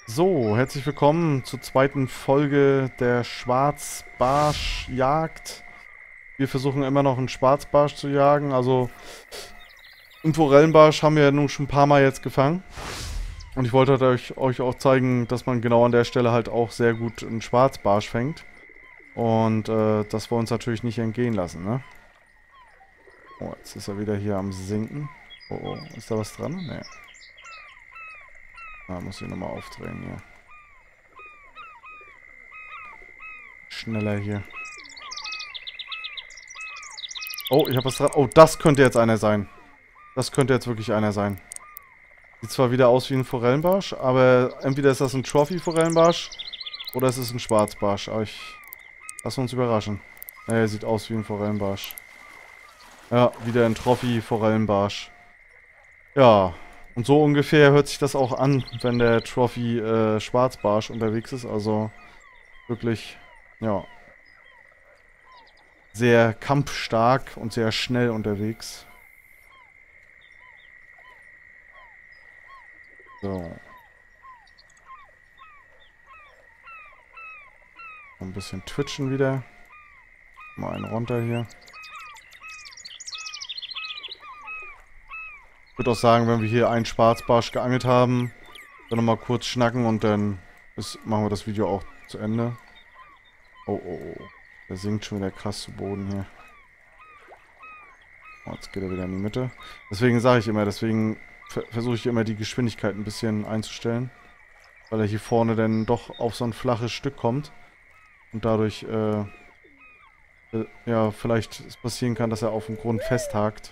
So, herzlich willkommen zur zweiten Folge der Schwarzbarschjagd. Wir versuchen immer noch einen Schwarzbarsch zu jagen. Also, einen Forellenbarsch haben wir ja nun schon ein paar Mal jetzt gefangen. Und ich wollte halt euch auch zeigen, dass man genau an der Stelle halt auch sehr gut einen Schwarzbarsch fängt. Und das wollen wir uns natürlich nicht entgehen lassen, ne? Oh, jetzt ist er wieder hier am Sinken. Oh, oh, ist da was dran? Nee. Da muss ich nochmal aufdrehen hier. Schneller hier. Oh, ich habe was dran. Oh, das könnte jetzt einer sein. Das könnte jetzt wirklich einer sein. Sieht zwar wieder aus wie ein Forellenbarsch, aber entweder ist das ein Trophy-Forellenbarsch oder es ist ein Schwarzbarsch. Aber lass uns überraschen. Naja, er sieht aus wie ein Forellenbarsch. Ja, wieder ein Trophy-Forellenbarsch. Ja, und so ungefähr hört sich das auch an, wenn der Trophy-Schwarzbarsch unterwegs ist. Also wirklich, ja, sehr kampfstark und sehr schnell unterwegs. So. Ein bisschen twitchen wieder. Mal einen runter hier. Ich würde auch sagen, wenn wir hier einen Schwarzbarsch geangelt haben, dann nochmal kurz schnacken und dann machen wir das Video auch zu Ende. Oh, oh, oh. Der sinkt schon wieder krass zu Boden hier. Oh, jetzt geht er wieder in die Mitte. Deswegen sage ich immer, deswegen versuche ich immer die Geschwindigkeit ein bisschen einzustellen. Weil er hier vorne dann doch auf so ein flaches Stück kommt. Und dadurch, ja, vielleicht es passieren kann, dass er auf dem Grund festhakt.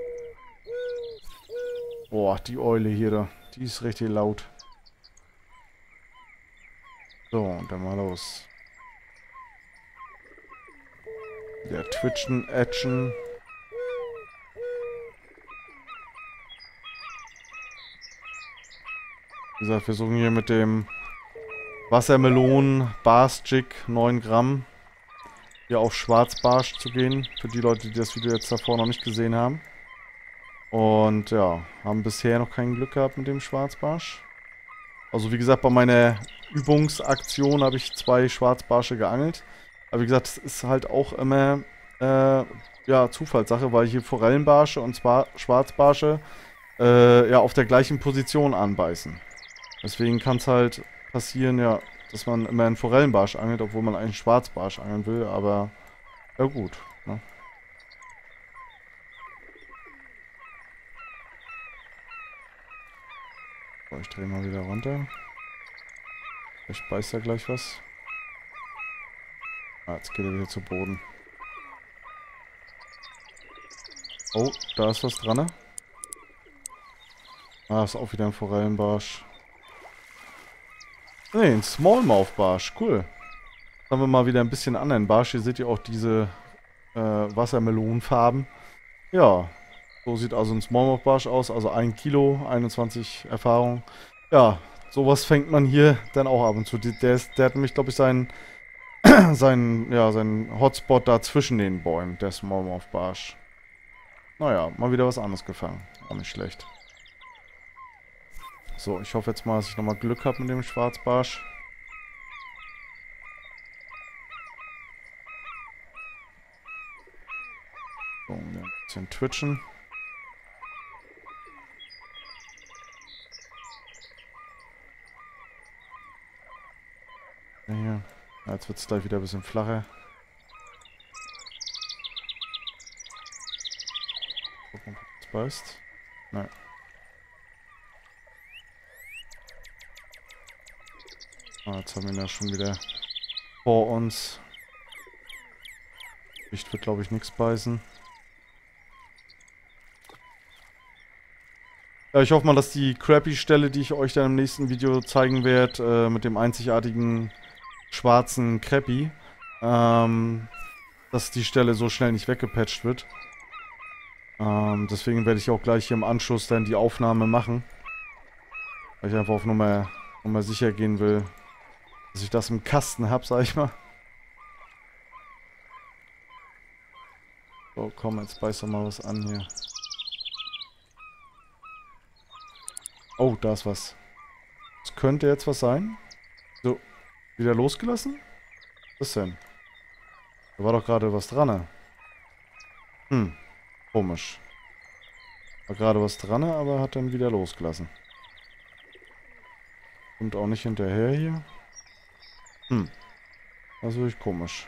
Boah, die Eule hier da. Die ist richtig laut. So, und dann mal los. Der Twitchen, Action. Wie gesagt, wir versuchen hier mit dem Wassermelonen Barsch-Jig 9 Gramm hier auf Schwarzbarsch zu gehen. Für die Leute, die das Video jetzt davor noch nicht gesehen haben. Und ja, haben bisher noch kein Glück gehabt mit dem Schwarzbarsch. Also wie gesagt, bei meiner Übungsaktion habe ich 2 Schwarzbarsche geangelt. Aber wie gesagt, es ist halt auch immer ja, Zufallssache, weil hier Forellenbarsche und zwar Schwarzbarsche ja auf der gleichen Position anbeißen. Deswegen kann es halt passieren, ja, dass man immer einen Forellenbarsch angelt, obwohl man einen Schwarzbarsch angeln will, aber ja gut. Ne? So, ich drehe mal wieder runter. Vielleicht beißt er gleich was. Ah, jetzt geht er wieder zu Boden. Oh, da ist was dran, ne? Ah, ist auch wieder ein Forellenbarsch. Ne, ein Smallmouth-Barsch. Cool. Jetzt haben wir mal wieder ein bisschen anderen Barsch. Hier seht ihr auch diese Wassermelonenfarben. Ja, so sieht also ein Smallmouth-Barsch aus. Also 1 Kilo, 21 Erfahrung. Ja, sowas fängt man hier dann auch ab und zu. Der hat nämlich, glaube ich, seinen Hotspot da zwischen den Bäumen, der Smallmouth-Barsch. Naja, mal wieder was anderes gefangen. Auch nicht schlecht. So, ich hoffe jetzt mal, dass ich nochmal Glück habe mit dem Schwarzbarsch. So, ein bisschen twitchen. Ja, hier. Ja, jetzt wird es gleich wieder ein bisschen flacher. Gucken, ob es beißt. Nein. Ah, jetzt haben wir ihn ja schon wieder vor uns. Licht wird, glaube ich, nichts beißen. Ja, ich hoffe mal, dass die Crappy-Stelle, die ich euch dann im nächsten Video zeigen werde, mit dem einzigartigen schwarzen Crappy, dass die Stelle so schnell nicht weggepatcht wird. Deswegen werde ich auch gleich hier im Anschluss dann die Aufnahme machen. Weil ich einfach auf Nummer sicher gehen will, dass ich das im Kasten habe, sag ich mal. So, komm, jetzt beiß doch mal was an hier. Oh, da ist was. könnte jetzt was sein. So, wieder losgelassen? Was denn? Da war doch gerade was dran, ne? Hm, komisch. War gerade was dran, aber hat dann wieder losgelassen. Kommt auch nicht hinterher hier. Hm, das ist wirklich komisch.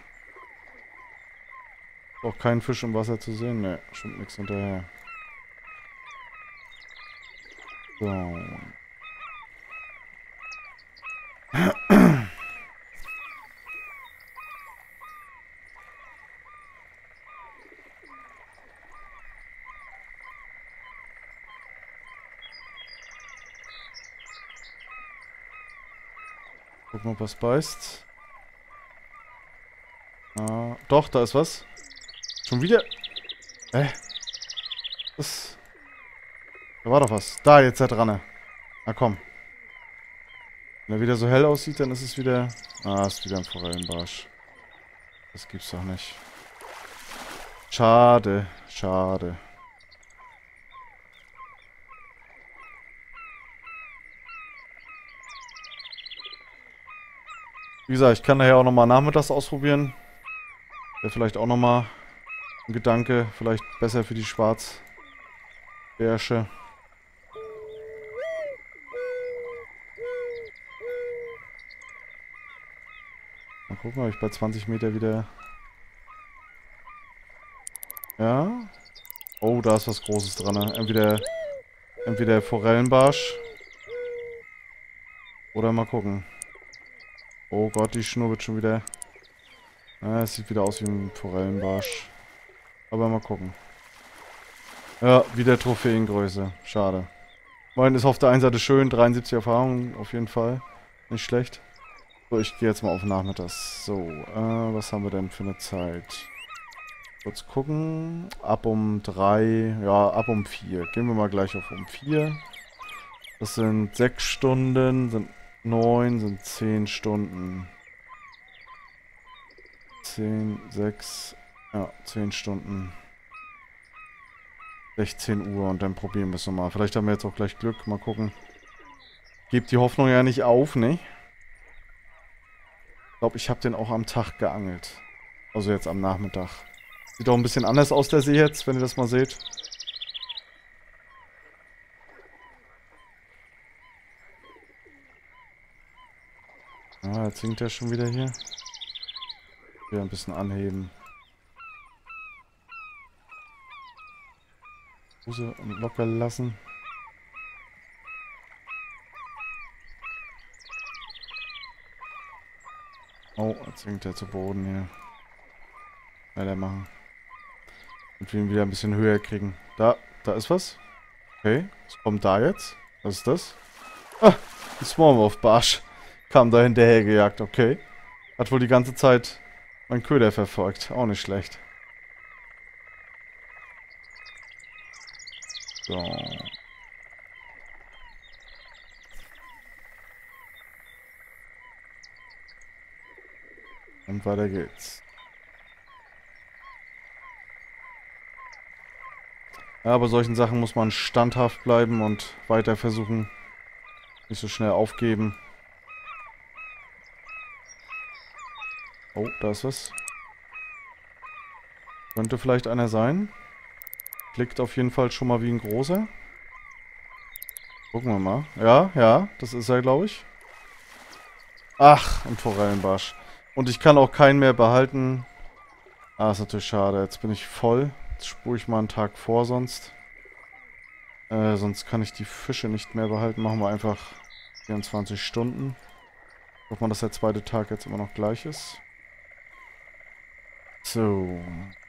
Auch kein Fisch im Wasser zu sehen? Ne, stimmt nichts hinterher. So. Guck mal, ob was beißt. Ah, doch, da ist was. Schon wieder? Das... Da war doch was. Da, jetzt da dran. Na komm. Wenn er wieder so hell aussieht, dann ist es wieder... Ah, ist wieder ein Forellenbarsch. Das gibt's doch nicht. Schade, schade. Wie gesagt, ich kann nachher auch nochmal nachmittags ausprobieren. Wäre vielleicht auch nochmal ein Gedanke. Vielleicht besser für die Schwarzbärsche. Mal gucken, ob ich bei 20 Meter wieder... Ja? Oh, da ist was Großes dran. Ne? Entweder Forellenbarsch. Oder mal gucken. Oh Gott, die Schnur wird schon wieder... Ah, es sieht wieder aus wie ein Forellenbarsch. Aber mal gucken. Ja, wieder Trophäengröße. Schade. Moin ist auf der einen Seite schön. 73 Erfahrungen auf jeden Fall. Nicht schlecht. So, ich gehe jetzt mal auf Nachmittags. So, was haben wir denn für eine Zeit? Kurz gucken. Ab um 3. Ja, ab um 4. Gehen wir mal gleich auf um 4. Das sind 6 Stunden, sind 9, sind 10 Stunden. 10, 6, ja, 10 Stunden. 16 Uhr und dann probieren wir es nochmal. Vielleicht haben wir jetzt auch gleich Glück. Mal gucken. Gebt die Hoffnung ja nicht auf, ne? Ich glaube, ich habe den auch am Tag geangelt. Also jetzt am Nachmittag. Sieht auch ein bisschen anders aus, der See jetzt, wenn ihr das mal seht. Ah, jetzt sinkt er schon wieder hier. Wieder ein bisschen anheben. Hose locker lassen. Oh, jetzt sinkt er zu Boden hier. Weitermachen. Und wir ihn wieder ein bisschen höher kriegen. Da ist was. Okay, was kommt da jetzt? Was ist das? Ah, ein Smallmouth-Barsch. Kam da hinterher gejagt, okay. Hat wohl die ganze Zeit meinen Köder verfolgt. Auch nicht schlecht. So. Und weiter geht's. Ja, bei solchen Sachen muss man standhaft bleiben und weiter versuchen. Nicht so schnell aufgeben. Oh, da ist was. Könnte vielleicht einer sein. Klickt auf jeden Fall schon mal wie ein großer. Gucken wir mal. Ja, ja, das ist er, glaube ich. Ach, ein Forellenbarsch. Und ich kann auch keinen mehr behalten. Ah, ist natürlich schade. Jetzt bin ich voll. Jetzt spule ich mal einen Tag vor sonst. Sonst kann ich die Fische nicht mehr behalten. Machen wir einfach 24 Stunden. Hofft man, dass der zweite Tag jetzt immer noch gleich ist. So.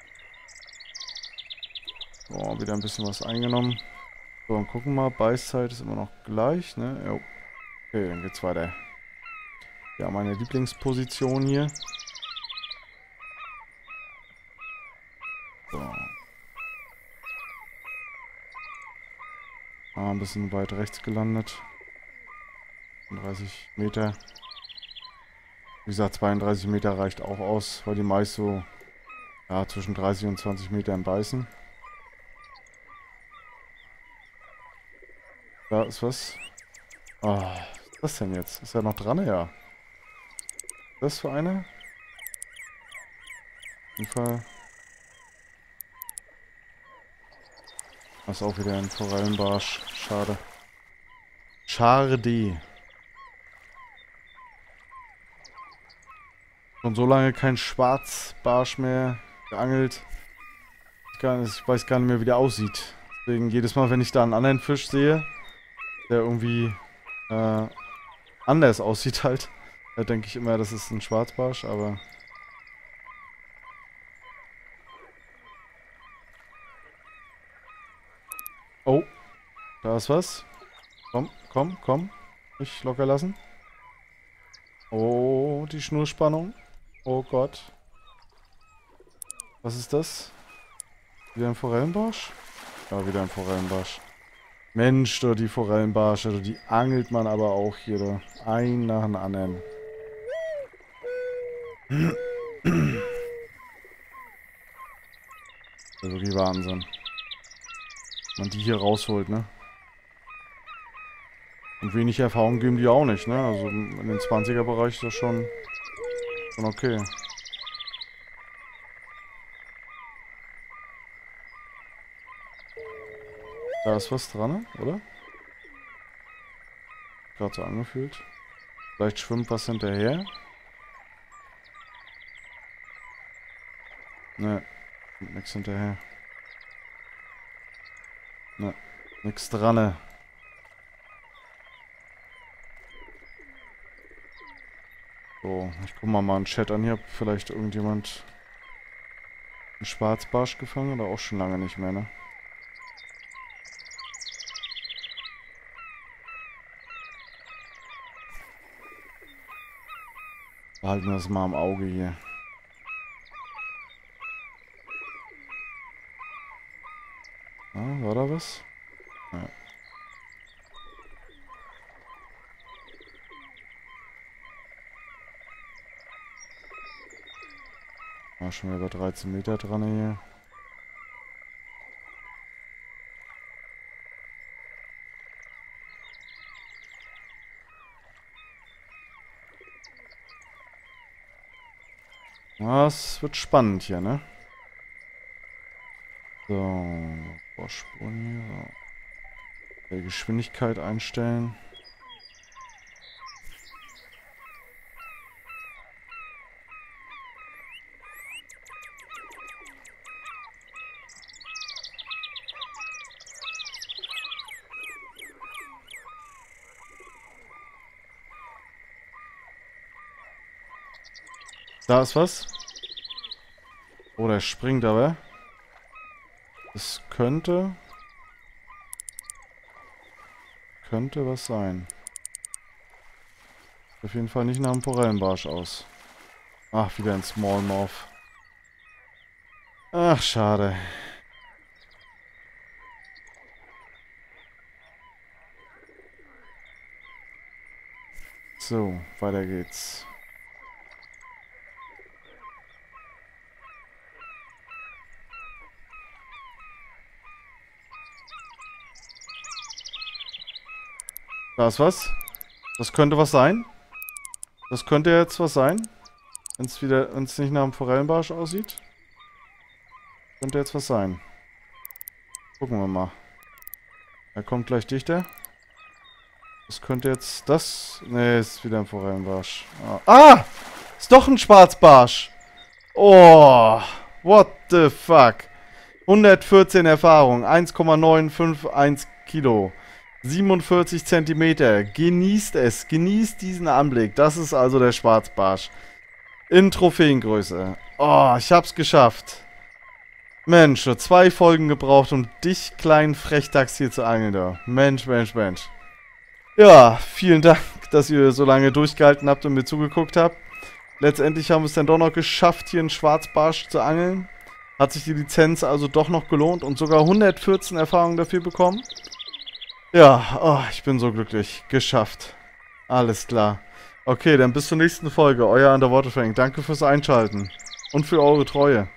So, wieder ein bisschen was eingenommen. So, und gucken mal. Beißzeit ist immer noch gleich, ne? Jo. Okay, dann geht's weiter. Ja, meine Lieblingsposition hier. So. Ah, ein bisschen weit rechts gelandet. 30 Meter. Wie gesagt, 32 Meter reicht auch aus, weil die meist so ja, zwischen 30 und 20 Metern beißen. Da ist was. Ah, Was ist das denn jetzt? Ist er noch dran? Ja. Was ist das für eine? Auf jeden Fall. Das ist auch wieder ein Forellenbarsch. Schade. Schade. Schon so lange kein Schwarzbarsch mehr geangelt. Ich weiß gar nicht mehr, wie der aussieht. Deswegen jedes Mal, wenn ich da einen anderen Fisch sehe, der irgendwie anders aussieht halt, da denke ich immer, das ist ein Schwarzbarsch, aber... Oh, da ist was. Komm, komm, komm. Nicht locker lassen. Oh, die Schnurspannung. Oh Gott. Was ist das? Wieder ein Forellenbarsch? Ja, wieder ein Forellenbarsch. Mensch, du, die Forellenbarsche, du, die angelt man aber auch hier, du. Ein nach dem anderen. Das ist wirklich Wahnsinn. Man die hier rausholt, ne? Und wenig Erfahrung geben die auch nicht, ne? Also in den 20er-Bereich ist das schon okay. Da ist was dran, oder? Gerade so angefühlt. Vielleicht schwimmt was hinterher. Ne, nix hinterher. Ne, nix dran. So, ich guck mal einen Chat an hier, ob vielleicht irgendjemand einen Schwarzbarsch gefangen oder auch schon lange nicht mehr, ne? Behalten wir das mal im Auge hier. Ah, war da was? Ja. War schon über 13 Meter dran hier. Das wird spannend hier, ne? So, Vorspulen hier. So. Die Geschwindigkeit einstellen. Da ist was. Oh, der springt aber. Das könnte was sein. Auf jeden Fall nicht nach dem Forellenbarsch aus. Ach, wieder ein Smallmouth. Ach, schade. So, weiter geht's. Da ist was. Das könnte was sein. Das könnte jetzt was sein. Wenn es nicht nach dem Forellenbarsch aussieht. Könnte jetzt was sein. Gucken wir mal. Er kommt gleich dichter. Das könnte jetzt das... Ne, ist wieder ein Forellenbarsch. Ah! Ist doch ein Schwarzbarsch! Oh! What the fuck? 114 Erfahrung. 1,951 Kilo. 47 Zentimeter. Genießt es. Genießt diesen Anblick. Das ist also der Schwarzbarsch. In Trophäengröße. Oh, ich hab's geschafft. Mensch, 2 Folgen gebraucht, um dich, kleinen Frechdachs, hier zu angeln. Da. Mensch, Mensch, Mensch. Ja, vielen Dank, dass ihr so lange durchgehalten habt und mir zugeguckt habt. Letztendlich haben wir es dann doch noch geschafft, hier einen Schwarzbarsch zu angeln. Hat sich die Lizenz also doch noch gelohnt und sogar 114 Erfahrungen dafür bekommen. Ja, oh, ich bin so glücklich. Geschafft. Alles klar. Okay, dann bis zur nächsten Folge. Euer Underwater Frank. Danke fürs Einschalten. Und für eure Treue.